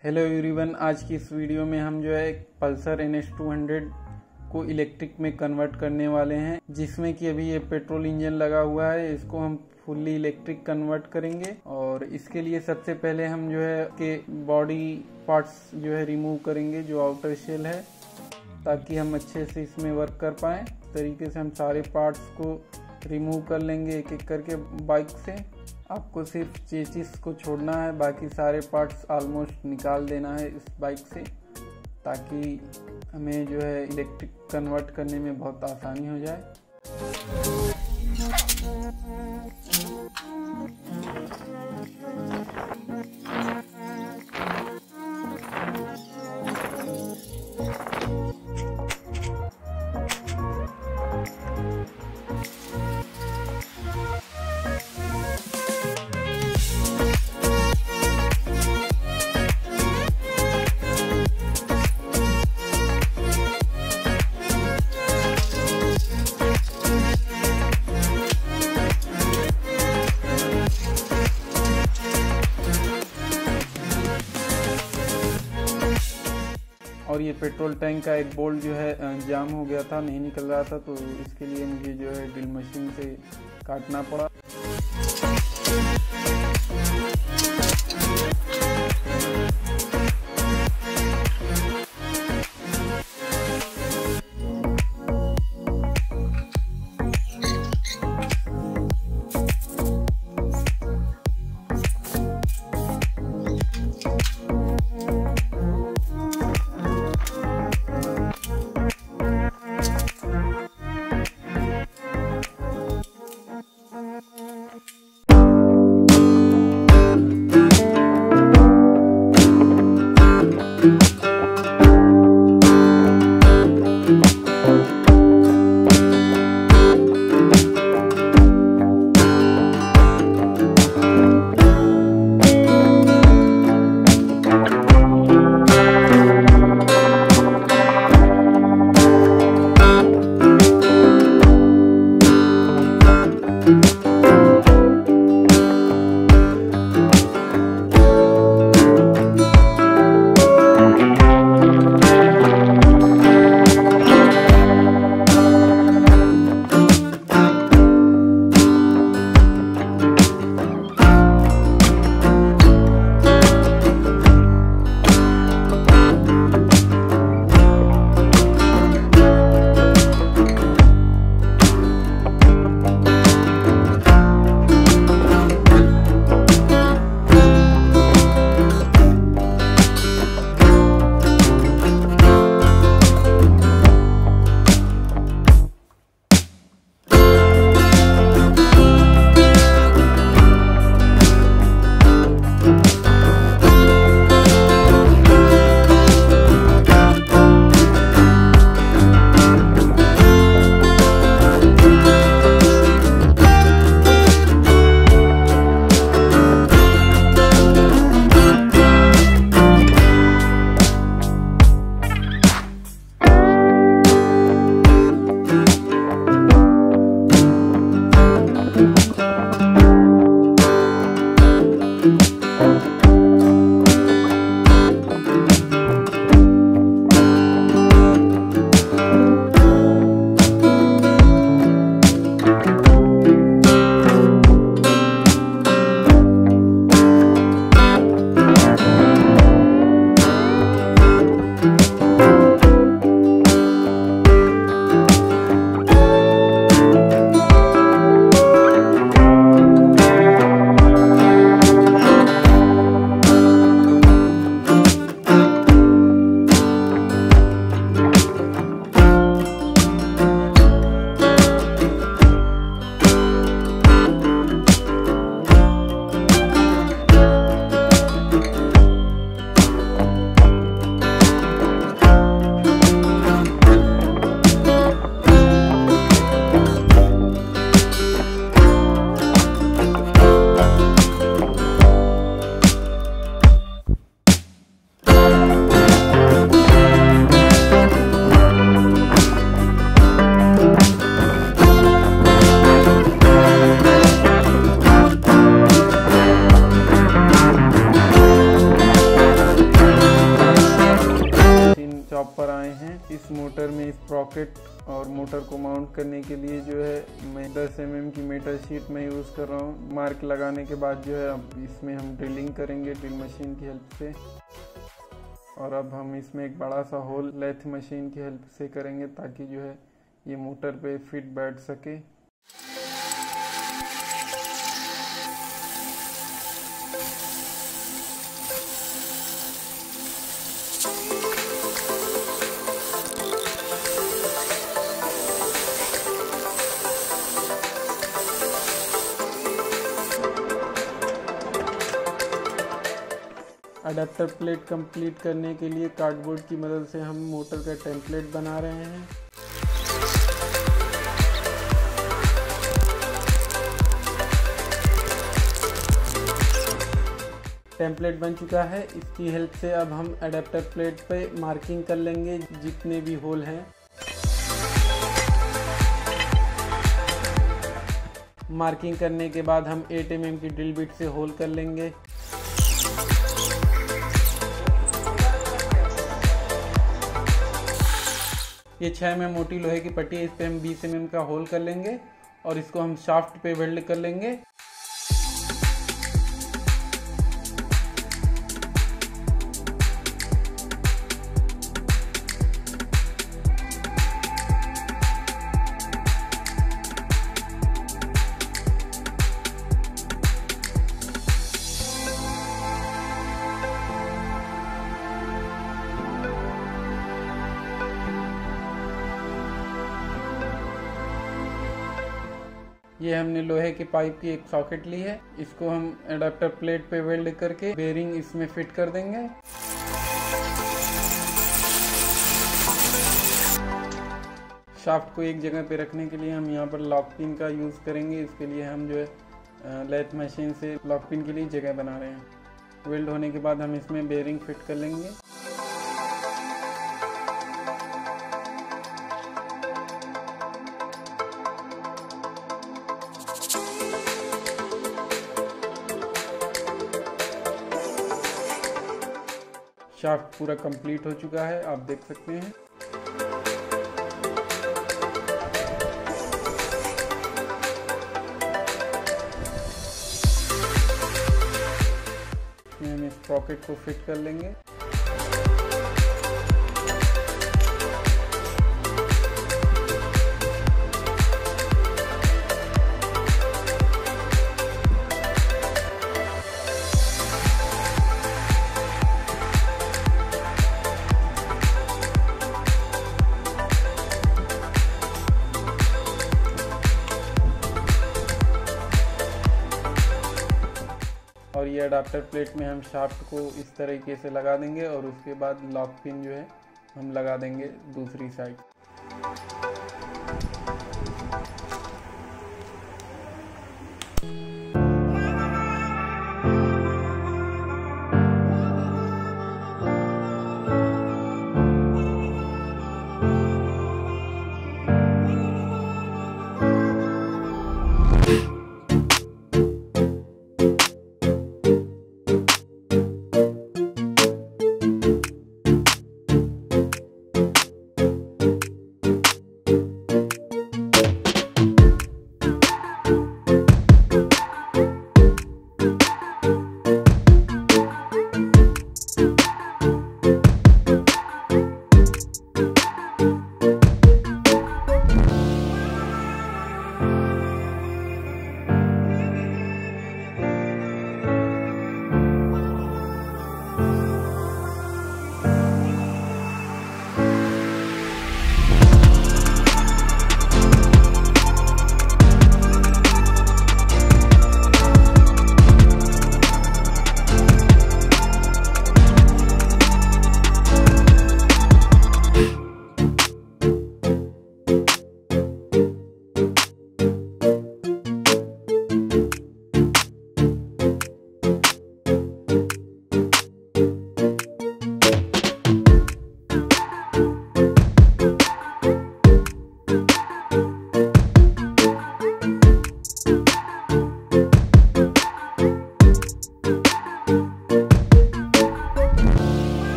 Hello everyone, आज की इस वीडियो में हम जो है पल्सर NS200 को इलेक्ट्रिक में कन्वर्ट करने वाले हैं, जिसमें कि अभी ये पेट्रोल इंजन लगा हुआ है। इसको हम फुल्ली इलेक्ट्रिक कन्वर्ट करेंगे और इसके लिए सबसे पहले हम जो है के बॉडी पार्ट्स जो है रिमूव करेंगे, जो आउटर शेल है, ताकि हम अच्छे से इसमें वर्क कर पाएँ। इस तरीके से हम सारे पार्ट्स को रिमूव कर लेंगे एक एक करके बाइक से। आपको सिर्फ चेसिस को छोड़ना है, बाकी सारे पार्ट्स ऑलमोस्ट निकाल देना है इस बाइक से, ताकि हमें जो है इलेक्ट्रिक कन्वर्ट करने में बहुत आसानी हो जाए। और ये पेट्रोल टैंक का एक बोल्ट जो है जाम हो गया था, नहीं निकल रहा था, तो इसके लिए मुझे जो है ड्रिल मशीन से काटना पड़ा। मोटर को माउंट करने के लिए जो है मैं 10 mm की मेटल शीट में यूज़ कर रहा हूँ। मार्क लगाने के बाद जो है अब इसमें हम ड्रिलिंग करेंगे ड्रिल मशीन की हेल्प से, और अब हम इसमें एक बड़ा सा होल लेथ मशीन की हेल्प से करेंगे ताकि जो है ये मोटर पे फिट बैठ सके। अडेप्टर प्लेट कंप्लीट करने के लिए कार्डबोर्ड की मदद से हम मोटर का टेम्पलेट बना रहे हैं। टेम्पलेट बन चुका है। इसकी हेल्प से अब हम अडेप्टर प्लेट पे मार्किंग कर लेंगे जितने भी होल हैं। मार्किंग करने के बाद हम 8 mm की ड्रिल बिट से होल कर लेंगे। ये 6 mm मोटी लोहे की पट्टी है, इस पे हम 20 mm का होल कर लेंगे और इसको हम शाफ्ट पे वेल्ड कर लेंगे। ये हमने लोहे के पाइप की एक सॉकेट ली है, इसको हम एडाप्टर प्लेट पे वेल्ड करके बेरिंग इसमें फिट कर देंगे। शाफ्ट को एक जगह पे रखने के लिए हम यहाँ पर लॉक पिन का यूज़ करेंगे। इसके लिए हम जो है लेथ मशीन से लॉक पिन के लिए जगह बना रहे हैं। वेल्ड होने के बाद हम इसमें बेरिंग फिट कर लेंगे। शाफ्ट पूरा कंप्लीट हो चुका है, आप देख सकते हैं। हम इस पॉकेट को फिट कर लेंगे। और ये अडाप्टर प्लेट में हम शाफ्ट को इस तरीके से लगा देंगे और उसके बाद लॉक पिन जो है हम लगा देंगे दूसरी साइड।